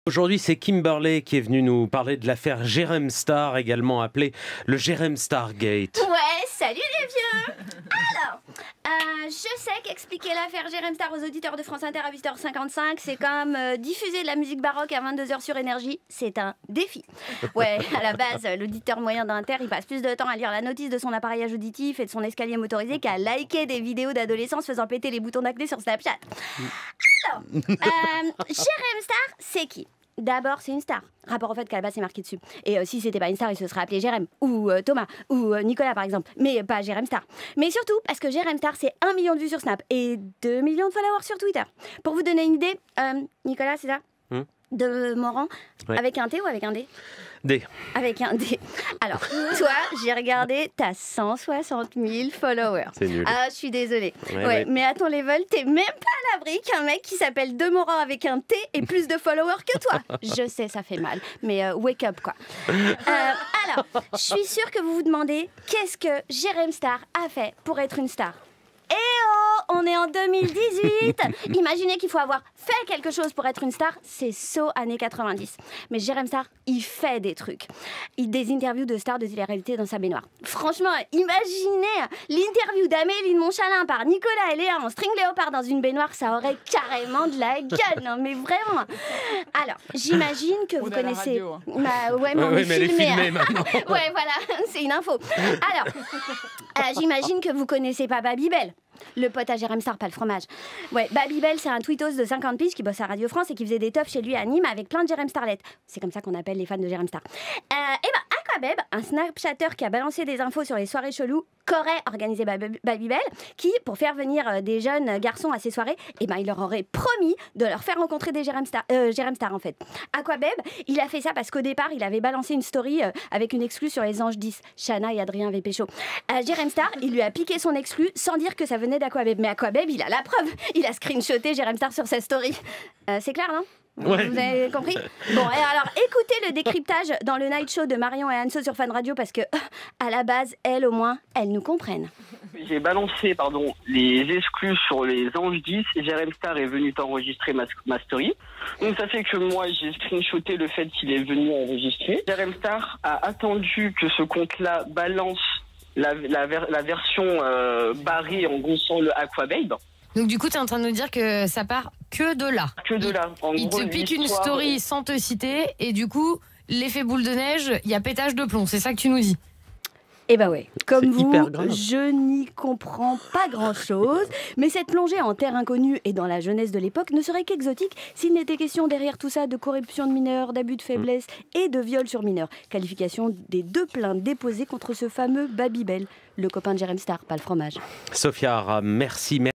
Aujourd'hui, c'est Kimberley qui est venue nous parler de l'affaire Jérém Star, également appelée le Jérém Star Gate. Ouais, salut les vieux. Alors, je sais qu'expliquer l'affaire Jérém Star aux auditeurs de France Inter à 8h55, c'est comme diffuser de la musique baroque à 22h sur Énergie, c'est un défi. Ouais, à la base, l'auditeur moyen d'Inter, il passe plus de temps à lire la notice de son appareillage auditif et de son escalier motorisé qu'à liker des vidéos d'adolescents se faisant péter les boutons d'acné sur Snapchat. Alors, Jérém Star, c'est qui ? D'abord, c'est une star. Rapport au fait qu'à la base, c'est marqué dessus. Et si c'était pas une star, il se serait appelé Jérém, ou Thomas, ou Nicolas, par exemple. Mais pas Jérém Star. Mais surtout, parce que Jérém Star, c'est 1 million de vues sur Snap et 2 millions de followers sur Twitter. Pour vous donner une idée, Nicolas, c'est ça de Morand, ouais. Avec un T ou avec un D ? D. Avec un D. Alors, toi, j'ai regardé, t'as 160 000 followers. C'est nul. Ah, je suis désolée. Ouais. Mais à ton level, t'es même pas à l'abri qu'un mec qui s'appelle Demorand avec un T ait plus de followers que toi. Je sais, ça fait mal, mais wake up, quoi. Alors, je suis sûre que vous vous demandez, qu'est-ce que Jérém Star a fait pour être une star ? Eh oh, on est en 2018. Imaginez qu'il faut avoir fait quelque chose pour être une star, c'est so années 90. Mais Jérém Star, il fait des trucs. Des interviews de stars de télé-réalité dans sa baignoire. Franchement, imaginez l'interview d'Amélie de Montchalin par Nicolas et Léa en string léopard dans une baignoire, ça aurait carrément de la gueule, non mais vraiment. Alors, j'imagine que vous connaissez... Bah, ouais, mais on est mais elle est filmée maintenant. Ouais, voilà, c'est une info. Alors, j'imagine que vous connaissez pas Babybel. Le pote à Jérém Star, pas le fromage. Ouais, Babybel, c'est un tweetos de 50 piges qui bosse à Radio France et qui faisait des teufs chez lui à Nîmes avec plein de Jérém Starlettes. C'est comme ça qu'on appelle les fans de Jérém Star. Et Aquabeb, un snapchatter qui a balancé des infos sur les soirées cheloues qu'aurait organisé Babybel, qui, pour faire venir des jeunes garçons à ses soirées, il leur aurait promis de leur faire rencontrer des Jérém Star en fait. Aquabeb, il a fait ça parce qu'au départ, il avait balancé une story avec une exclue sur les Anges 10. Chana et Adrien avaient pécho. Jérém Star, il lui a piqué son exclue sans dire que ça venait d'Aquabeb. Mais Aquabeb, il a la preuve. Il a screenshoté Jérém Star sur sa story. C'est clair, non ? Ouais. Vous avez compris ? Bon, et alors écoutez le décryptage dans le night show de Marion et Anso sur Fun Radio parce que, à la base, elles au moins, elles nous comprennent. J'ai balancé les exclus sur les Anges 10 et Jérém Star est venu enregistrer ma story. Donc ça fait que moi j'ai screenshoté le fait qu'il est venu enregistrer. Jérém Star a attendu que ce compte-là balance la version barrée en gros sans le Aquababe. Donc du coup, tu es en train de nous dire que ça part que de là. Que de là. Il te pique une story sans te citer et du coup, l'effet boule de neige, il y a pétage de plomb. C'est ça que tu nous dis ? Eh ben ouais, comme vous, grave. je n'y comprends pas grand-chose, mais cette plongée en terre inconnue et dans la jeunesse de l'époque ne serait qu'exotique s'il n'était question derrière tout ça de corruption de mineurs, d'abus de faiblesse et de viol sur mineurs. Qualification des 2 plaintes déposées contre ce fameux Babybel, le copain de Jérém Star, pas le fromage. Sophia Aram, merci.